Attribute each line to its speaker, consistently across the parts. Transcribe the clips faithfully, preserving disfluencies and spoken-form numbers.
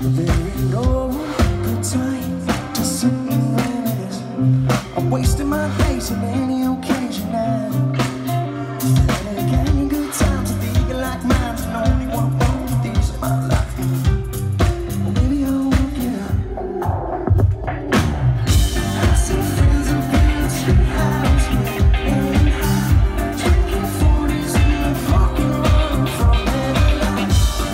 Speaker 1: very old good time to something reminisce. I'm wasting my days on any occasion now. And again, good times are big like mine, and only one more of these in my life. Well, maybe I'll work it out. I see friends and friends, street house, and high, drinking forties and rock and roll from their life.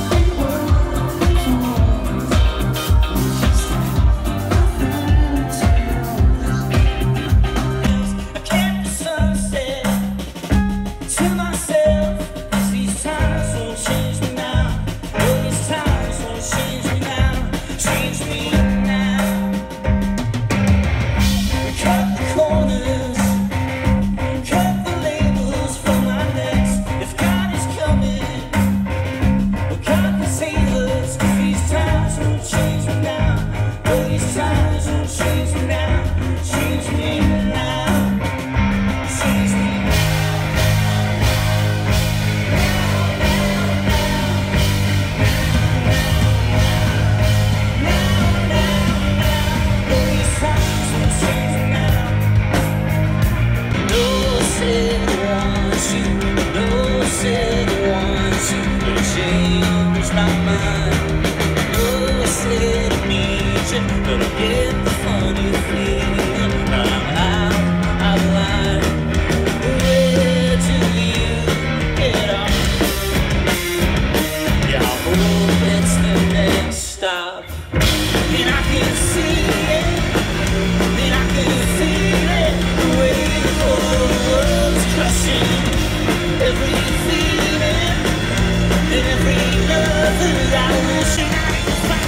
Speaker 2: But I get the funny feeling I'm out, I'm lying. Where do you get off? Yeah, I hope it's the next stop. And I can see it, and I can feel it. The way the whole world's crushing every feeling and every love that I wish I could find.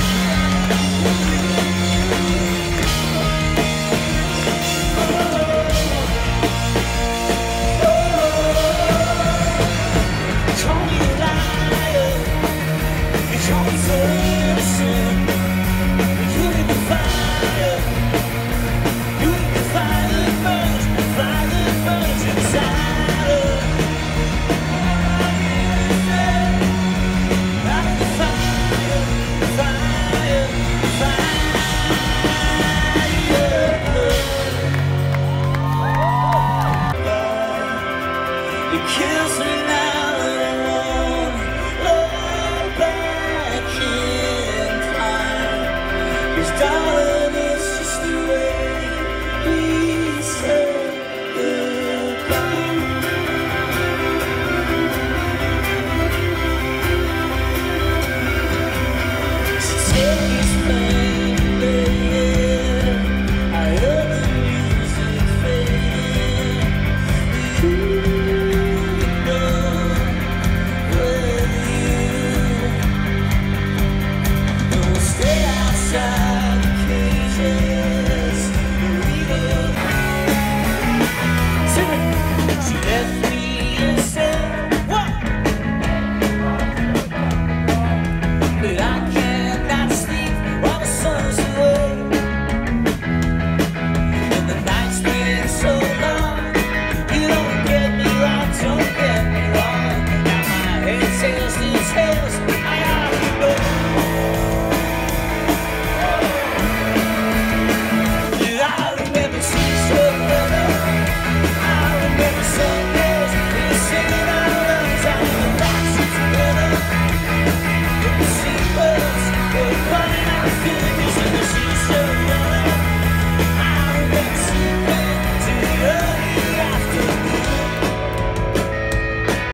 Speaker 2: It kills me now and I won't look back in time. 'Cause darling, it's just the way we say goodbye. So take these plans.